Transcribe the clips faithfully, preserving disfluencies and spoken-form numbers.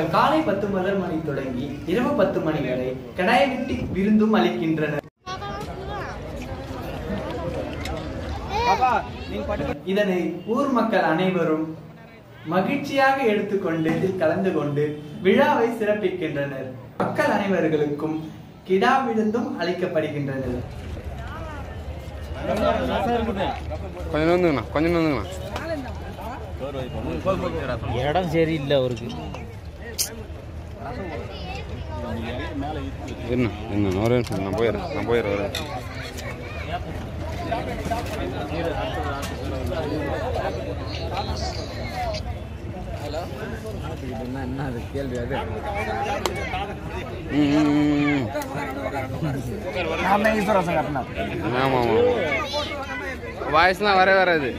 காலை பத்து முதல் மணி தொடங்கி இரவு பத்து மணி வரை கடாய வெட்டி விருந்தும் அளிக்கின்றனர். இதனை ஊர் மக்கள் அனைவரும் மகிழ்ச்சியாக எடுத்துக்கொண்டு கலந்து கொண்டு விழாவை சிறப்பிக்கின்றனர். மக்கள் அனைவர்களுக்கும் கிடா விருந்தும் அளிக்கப்படுகின்றது. இடம் சரியில்லை அவருக்கு. என்ன என்ன ஒரே நிமிஷம் நான் போயிடுறேன் நான் போயிடுறேன் என்ன அது கேள்வி? அது ஆமாம் ஆமாம் வாய்ஸ்லாம் வரவே வராது.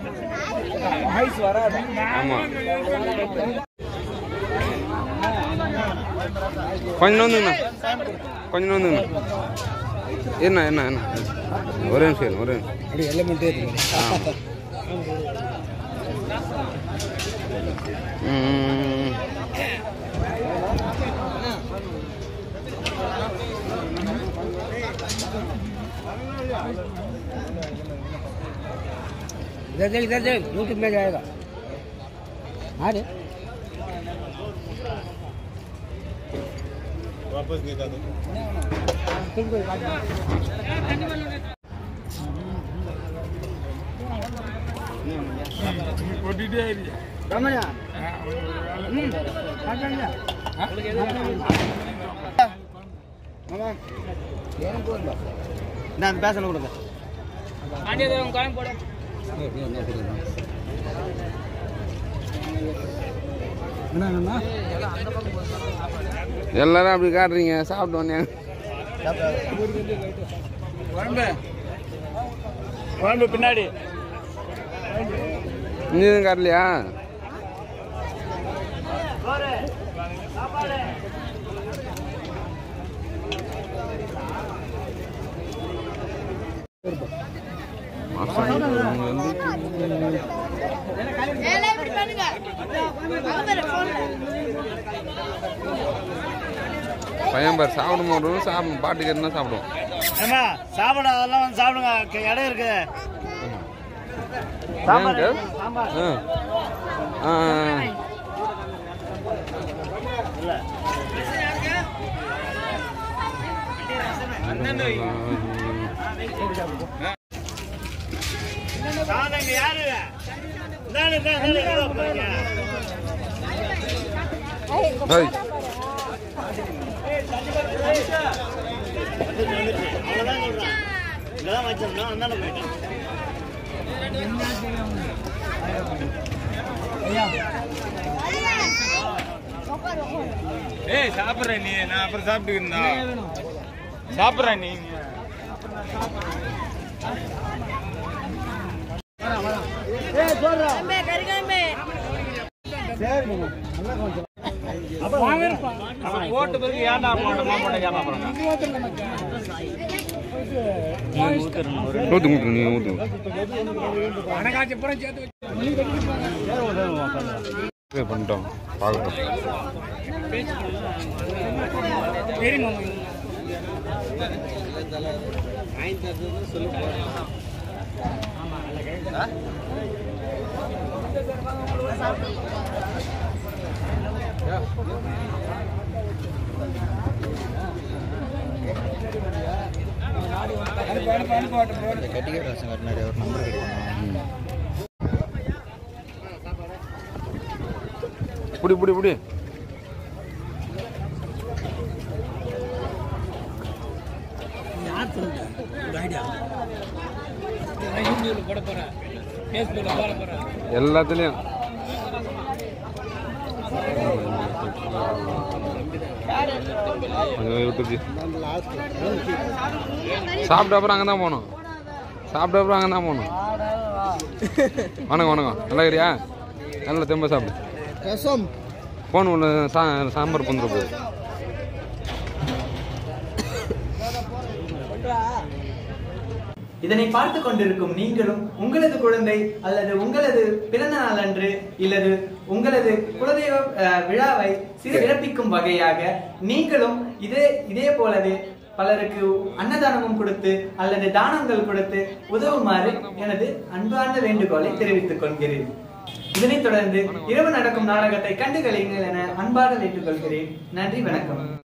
ஆமாம் கொஞ்சம் வந்துங்கண்ணா கொஞ்சம் வந்துங்கண்ணா என்ன என்ன என்ன ஒரே நிமிஷம் ஒரே நிமிஷம் ம் इधर देख इधर देख यूट्यूब में जाएगा. अरे वापस नहीं जाता तुमको कोडी दे रमणा हम्म आजा मामा ஏன் போறல நான் பேசணும் கொடுங்க ஆண்டியதம் காயம் போடு. எல்லாரும் அப்படி காட்டுறீங்க. சாப்பிட்டு வந்தேன் குழம்பு பின்னாடி இன்னும் காட்டலையா? பையன் பார் சாப்பிடும் போது சாப்பிடும் பாட்டுக்கு என்ன சாப்பிடும். சாப்பிட அதெல்லாம் வந்து சாப்பிடுங்க இடம் இருக்கு. ஏய் சாப்பிடுறேன் நீ, நான் அப்புறம் சாப்பிட்டுக்கிறேன்டா. சாப்பிடுறேன் நீ. போட்டு பிறகு ஏன்டா மாமோட கேட்பா போறாங்க. ஊத்து ஊத்து நீ ஊத்து பண்ணிட்டோம் பார்க்கட்டும். புடி புடி புடி எல்லாத்துலயும் சாப்பிட்ட அப்புறம் அங்கதான் போகணும். சாப்பிட்ட அப்புறம் அங்கதான் போகணும். வணக்கம் வணக்கம். நல்லா இருக்கிறியா? நல்லா தெம்ப சாப்பிடு. போன் ஒன்று சா சாம்பார் பண்ணுற போகுது. இதனை பார்த்து கொண்டிருக்கும் நீங்களும் உங்களது குழந்தை அல்லது உங்களது பிறந்த நாள் அன்று இல்லது உங்களது குலதெய்வ விழாவை சிறப்பிக்கும் வகையாக நீங்களும் இதே இதே போலவே பலருக்கு அன்னதானமும் கொடுத்து அல்லது தானங்கள் கொடுத்து உதவுமாறு எனது அன்பார்ந்த வேண்டுகோளை தெரிவித்துக் கொள்கிறேன். இதனைத் தொடர்ந்து இரவு நடக்கும் நாடகத்தை கண்டுகளிங்கள் என அன்பாக வேண்டுகொள்கிறேன். நன்றி, வணக்கம்.